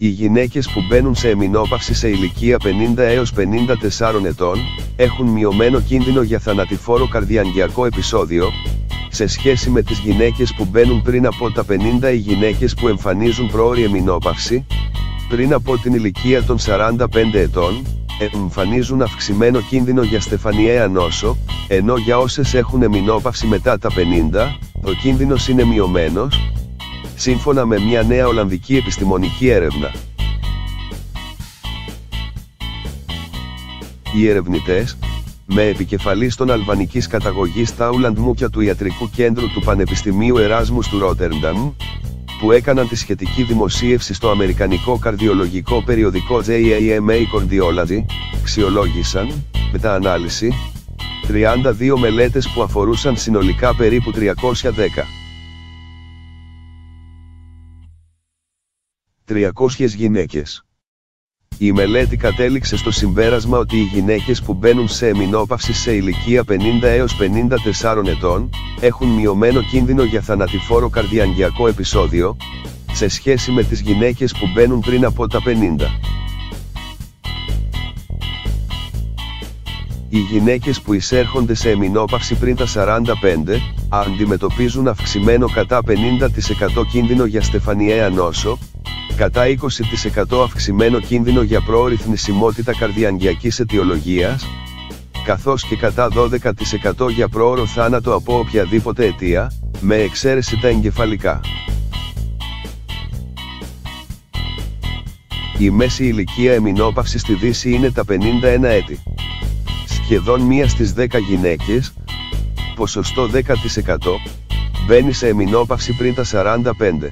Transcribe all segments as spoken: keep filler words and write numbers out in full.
Οι γυναίκες που μπαίνουν σε εμεινόπαυση σε ηλικία πενήντα έως πενήντα τεσσάρων ετών, έχουν μειωμένο κίνδυνο για θανατηφόρο καρδιαγγειακό επεισόδιο, σε σχέση με τις γυναίκες που μπαίνουν πριν από τα πενήντα. Οι γυναίκες που εμφανίζουν πρόωρη εμεινόπαυση, πριν από την ηλικία των σαράντα πέντε ετών, εμφανίζουν αυξημένο κίνδυνο για στεφανιαία νόσο, ενώ για όσες έχουν εμεινόπαυση μετά τα πενήντα, ο κίνδυνος είναι μειωμένος, σύμφωνα με μια νέα Ολλανδική επιστημονική έρευνα. Οι ερευνητές, με επικεφαλής τον αλβανικής καταγωγής Τάουλαντ Μούκια του Ιατρικού Κέντρου του Πανεπιστημίου Εράσμους του Ρότερνταμ, που έκαναν τη σχετική δημοσίευση στο αμερικανικό καρδιολογικό περιοδικό τζέι έι εμ έι Cardiology, αξιολόγησαν, μετά ανάλυση, τριάντα δύο μελέτες που αφορούσαν συνολικά περίπου τριακόσιες δέκα. τριακόσιες γυναίκες. Η μελέτη κατέληξε στο συμπέρασμα ότι οι γυναίκες που μπαίνουν σε εμεινόπαυση σε ηλικία πενήντα έως πενήντα τεσσάρων ετών, έχουν μειωμένο κίνδυνο για θανατηφόρο καρδιαγγειακό επεισόδιο, σε σχέση με τις γυναίκες που μπαίνουν πριν από τα πενήντα. Οι γυναίκες που εισέρχονται σε εμεινόπαυση πριν τα σαράντα πέντε, αντιμετωπίζουν αυξημένο κατά πενήντα τοις εκατό κίνδυνο για στεφανιαία νόσο, κατά είκοσι τοις εκατό αυξημένο κίνδυνο για πρόωρη θνησιμότητα καρδιαγγειακής αιτιολογίας, καθώς και κατά δώδεκα τοις εκατό για πρόωρο θάνατο από οποιαδήποτε αιτία, με εξαίρεση τα εγκεφαλικά. Η μέση ηλικία εμεινόπαυσης στη Δύση είναι τα πενήντα ένα έτη. Σχεδόν μία στις δέκα γυναίκες, ποσοστό δέκα τοις εκατό, μπαίνει σε εμεινόπαυση πριν τα σαράντα πέντε.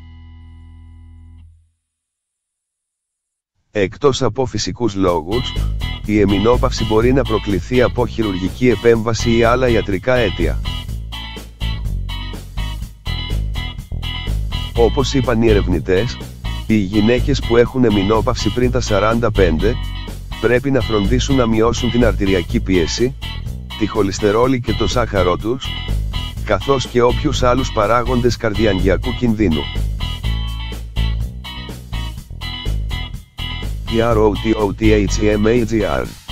Εκτός από φυσικούς λόγους, η εμεινόπαυση μπορεί να προκληθεί από χειρουργική επέμβαση ή άλλα ιατρικά αίτια. Όπως είπαν οι ερευνητές, οι γυναίκες που έχουν εμεινόπαυση πριν τα σαράντα πέντε, πρέπει να φροντίσουν να μειώσουν την αρτηριακή πίεση, τη χολυστερόλη και το σάχαρο τους, καθώς και όποιους άλλους παράγοντες καρδιαγγειακού κινδύνου. R O T O T H E M A G R